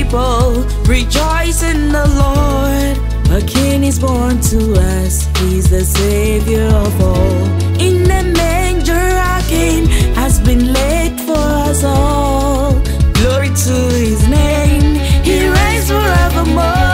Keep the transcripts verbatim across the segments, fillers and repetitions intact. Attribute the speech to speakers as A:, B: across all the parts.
A: people, rejoice in the Lord. A king is born to us, he's the savior of all. In the manger a king has been laid for us all. Glory to his name, he reigns forevermore.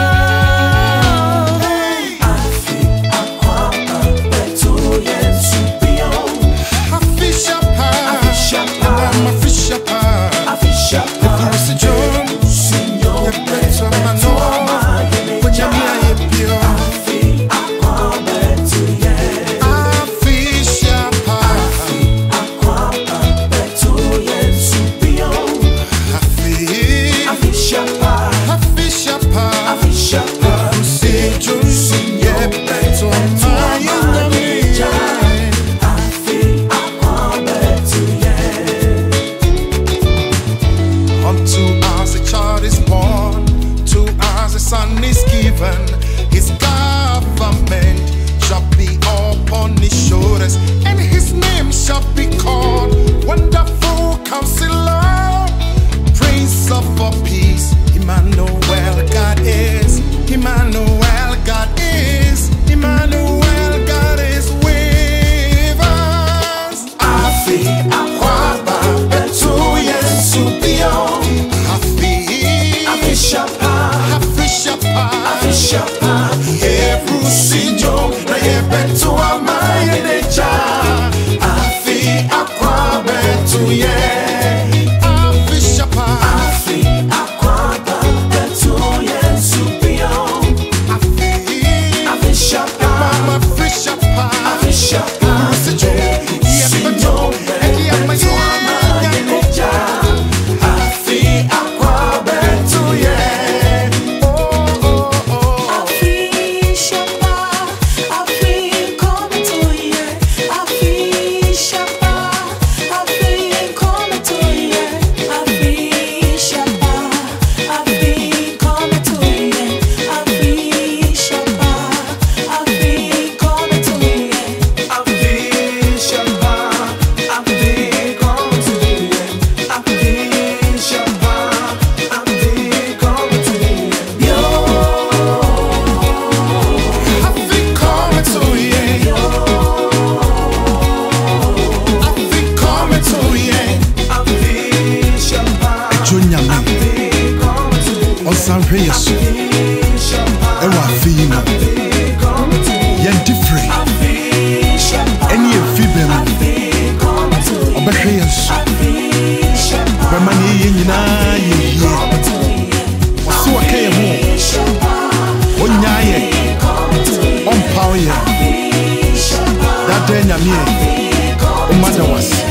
B: His government shall be upon his shoulders, and his name shall be called Wonderful Counselor, Prince of Peace. Emmanuel, God is. Emmanuel, God is. Emmanuel, God is with us. Afi akwaba betuye supio. Afi afi shapa. Afi shapa. Shapa, every single day, beto amaye necha. Afi akwa betu ye. Afi shapa, afi akwa betu ye supio. Afi, afi shapa, mama afi shapa, afi shapa. Sinjo, eki amaye amaye necha. Afi akwa betu ye.
C: Sanhwe yesu ewa fino yen different any fibem obehwe yesu bema ne ye nyina ye ye so wakaye ho onyaye ompawo ye that day nyame o mother was